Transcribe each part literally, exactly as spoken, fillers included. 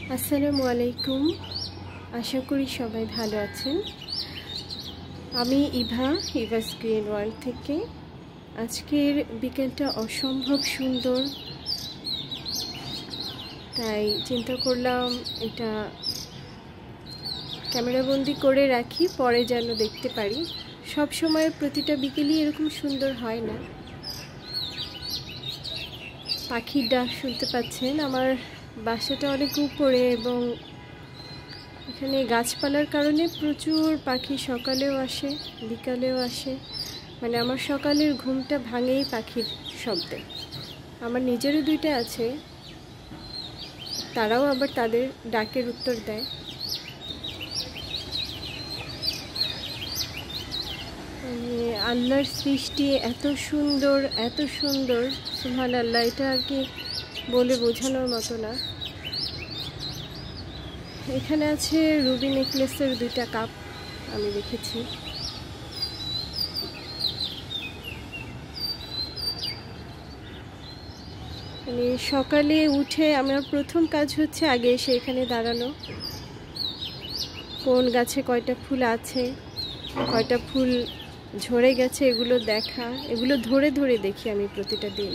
আসসালামু আলাইকুম। আশা করি সবাই ভালো আছেন। আমি ইভা, ইভাস গ্রিন ওয়ার্ল্ড থেকে। আজকের বিকেলটা অসম্ভব সুন্দর, তাই চিন্তা করলাম এটা ক্যামেরাবন্দি করে রাখি, পরে যেন দেখতে পারি। সব সময় প্রতিটা বিকেলই এরকম সুন্দর হয় না। পাখির ডাক শুনতে পাচ্ছেন। আমার বাসাটা অনেক উপরে এবং এখানে গাছপালার কারণে প্রচুর পাখি সকালেও আসে, বিকালেও আসে। মানে আমার সকালের ঘুমটা ভাঙেই পাখির শব্দে। আমার নিজেরও দুইটা আছে, তারাও আবার তাদের ডাকের উত্তর দেয়। মানে আল্লাহর সৃষ্টি এত সুন্দর, এত সুন্দর, সুবহানাল্লাহ, এটা আর কি বলে বোঝানোর মতো না। এখানে আছে রুবি নেকলেসের দুইটা কাপ আমি রেখেছি। মানে সকালে উঠে আমার প্রথম কাজ হচ্ছে আগে এসে এখানে দাঁড়ানো, কোন গাছে কয়টা ফুল আছে, কয়টা ফুল ঝরে গেছে এগুলো দেখা। এগুলো ধরে ধরে দেখি আমি প্রতিটা দিন।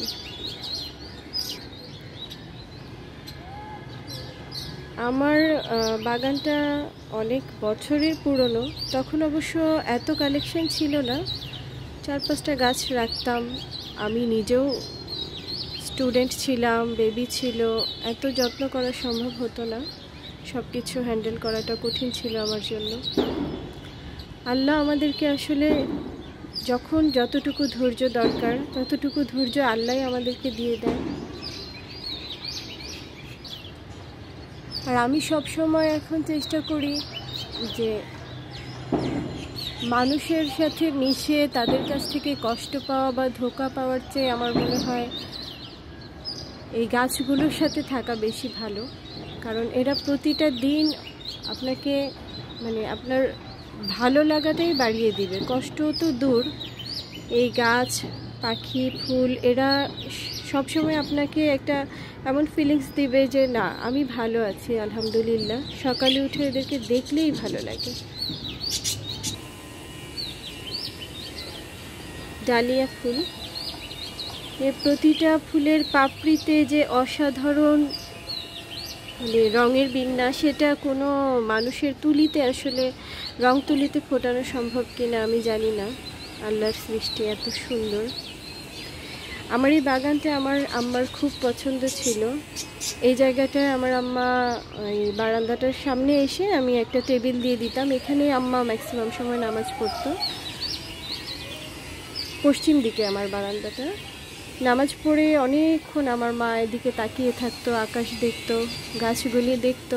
আমার বাগানটা অনেক বছরের পুরনো, তখন অবশ্য এত কালেকশন ছিল না। চার পাঁচটা গাছ রাখতাম। আমি নিজেও স্টুডেন্ট ছিলাম, বেবি ছিল, এত যত্ন করা সম্ভব হতো না। সব কিছু হ্যান্ডেল করাটা কঠিন ছিল আমার জন্য। আল্লাহ আমাদেরকে আসলে যখন যতটুকু ধৈর্য দরকার ততটুকু ধৈর্য আল্লাহ আমাদেরকে দিয়ে দেয়। আর আমি সব সময় এখন চেষ্টা করি যে মানুষের সাথে মিশে তাদের কাছ থেকে কষ্ট পাওয়া বা ধোঁকা পাওয়ার চেয়ে আমার মনে হয় এই গাছগুলোর সাথে থাকা বেশি ভালো। কারণ এরা প্রতিটা দিন আপনাকে মানে আপনার ভালো লাগাটাই বাড়িয়ে দিবে। কষ্ট তো দূর, এই গাছ, পাখি, ফুল এরা সবসময় আপনাকে একটা এমন ফিলিংস দিবে যে না, আমি ভালো আছি, আলহামদুলিল্লাহ। সকালে উঠে এদেরকে দেখলেই ভালো লাগে। ডালিয়া ফুল, এর প্রতিটা ফুলের পাপড়িতে যে অসাধারণ মানে রঙের বিন্যাস, সেটা কোনো মানুষের তুলিতে আসলে রং তুলিতে ফোটানো সম্ভব কিনা আমি জানি না। আল্লাহর সৃষ্টি এত সুন্দর। আমার এই বাগানটা আমার আম্মার খুব পছন্দ ছিল। এই জায়গাটায় আমার আম্মা এই বারান্দাটার সামনে এসে আমি একটা টেবিল দিয়ে দিতাম, এখানে আম্মা ম্যাক্সিমাম সময় নামাজ পড়তো। পশ্চিম দিকে আমার বারান্দাটা। নামাজ পড়ে অনেকক্ষণ আমার মা এদিকে তাকিয়ে থাকতো, আকাশ দেখতো, গাছগুলি দেখতো।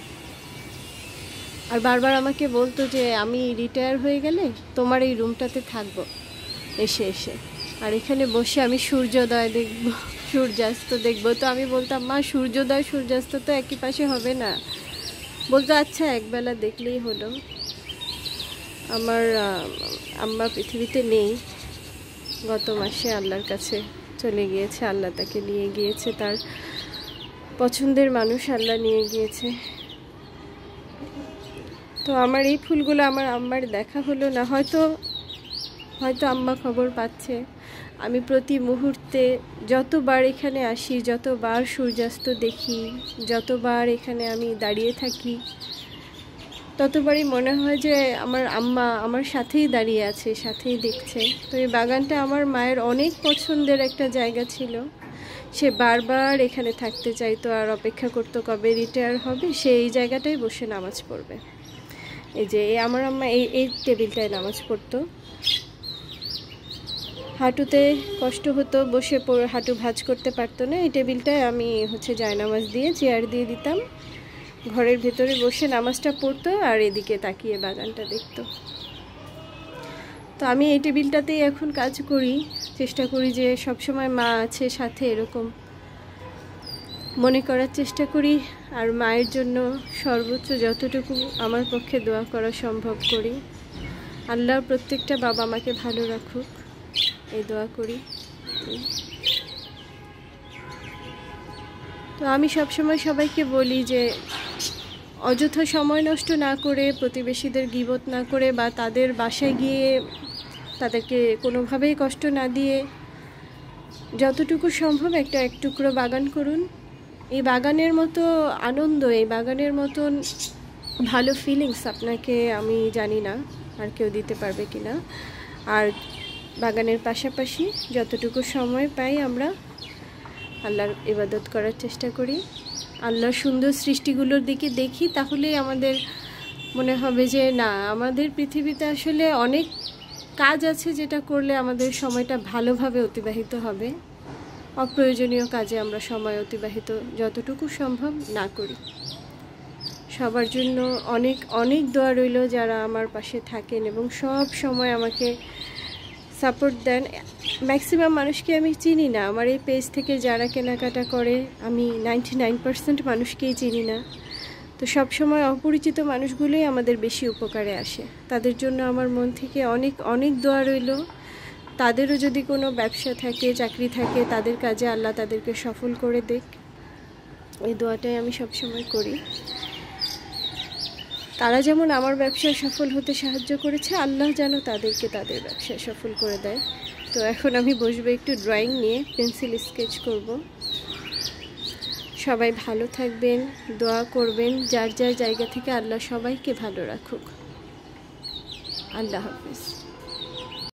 আর বারবার আমাকে বলতো যে আমি রিটায়ার হয়ে গেলে তোমার এই রুমটাতে থাকবো এসে এসে, আর এখানে বসে আমি সূর্যোদয় দেখব, সূর্যাস্ত দেখব। তো আমি বলতাম, মা সূর্যোদয় সূর্যাস্ত তো একই পাশে হবে না। বলতো আচ্ছা একবেলা দেখলেই হলো। আমার আম্মা পৃথিবীতে নেই, গত মাসে আল্লাহর কাছে চলে গিয়েছে। আল্লাহ তাকে নিয়ে গিয়েছে, তার পছন্দের মানুষ আল্লাহ নিয়ে গিয়েছে। তো আমার এই ফুলগুলো আমার আম্মার দেখা হলো না। হয়তো হয়তো আম্মা খবর পাচ্ছে। আমি প্রতি মুহূর্তে যতবার এখানে আসি, যতবার সূর্যাস্ত দেখি, যতবার এখানে আমি দাঁড়িয়ে থাকি, ততবারই মনে হয় যে আমার আম্মা আমার সাথেই দাঁড়িয়ে আছে, সাথেই দেখছে। তো এই বাগানটা আমার মায়ের অনেক পছন্দের একটা জায়গা ছিল। সে বারবার এখানে থাকতে চাইতো আর অপেক্ষা করতো কবে রিটায়ার হবে, সে এই জায়গাটায় বসে নামাজ পড়বে। এই যে আমার আম্মা এই এই টেবিলটায় নামাজ পড়তো। হাঁটুতে কষ্ট হতো, বসে পড়ে হাঁটু ভাঁজ করতে পারতো না। এই টেবিলটায় আমি হচ্ছে জায়নামাজ দিয়ে চেয়ার দিয়ে দিতাম, ঘরের ভেতরে বসে নামাজটা পড়তো আর এদিকে তাকিয়ে বাগানটা দেখতো। তো আমি এই টেবিলটাতেই এখন কাজ করি, চেষ্টা করি যে সবসময় মা আছে সাথে এরকম মনে করার চেষ্টা করি। আর মায়ের জন্য সর্বোচ্চ যতটুকু আমার পক্ষে দোয়া করা সম্ভব করি। আল্লাহ প্রত্যেকটা বাবা মাকে ভালো রাখুক, এই দোয়া করি। তো তো আমি সবসময় সবাইকে বলি যে অযথা সময় নষ্ট না করে, প্রতিবেশীদের গীবত না করে বা তাদের বাসায় গিয়ে তাদেরকে কোনোভাবেই কষ্ট না দিয়ে যতটুকু সম্ভব একটা এক টুকরো বাগান করুন। এই বাগানের মতো আনন্দ, এই বাগানের মতন ভালো ফিলিংস আপনাকে আমি জানি না আর কেউ দিতে পারবে কি না। আর বাগানের পাশাপাশি যতটুকু সময় পাই আমরা আল্লাহর ইবাদত করার চেষ্টা করি, আল্লাহর সুন্দর সৃষ্টিগুলোর দিকে দেখি, তাহলেই আমাদের মনে হবে যে না, আমাদের পৃথিবীতে আসলে অনেক কাজ আছে যেটা করলে আমাদের সময়টা ভালোভাবে অতিবাহিত হবে। অপ্রয়োজনীয় কাজে আমরা সময় অতিবাহিত যতটুকু সম্ভব না করি। সবার জন্য অনেক অনেক দোয়া রইল যারা আমার পাশে থাকেন এবং সব সময় আমাকে সাপোর্ট দেন। ম্যাক্সিমাম মানুষকে আমি চিনি না, আমার এই পেজ থেকে যারা কেনাকাটা করে আমি নাইনটি নাইন পার্সেন্ট মানুষকেই চিনি না। তো সব সময় অপরিচিত মানুষগুলোই আমাদের বেশি উপকারে আসে। তাদের জন্য আমার মন থেকে অনেক অনেক দোয়া রইল। তাদেরও যদি কোনো ব্যবসা থাকে, চাকরি থাকে, তাদের কাজে আল্লাহ তাদেরকে সফল করে দেখ, এই দোয়াটাই আমি সবসময় করি। তারা যেমন আমার ব্যবসায় সফল হতে সাহায্য করেছে, আল্লাহ যেন তাদেরকে তাদের ব্যবসায় সফল করে দেয়। তো এখন আমি বসবো একটু ড্রয়িং নিয়ে, পেন্সিল স্কেচ করব। সবাই ভালো থাকবেন, দোয়া করবেন, যার যার জায়গা থেকে আল্লাহ সবাইকে ভালো রাখুক। আল্লাহ হাফেজ।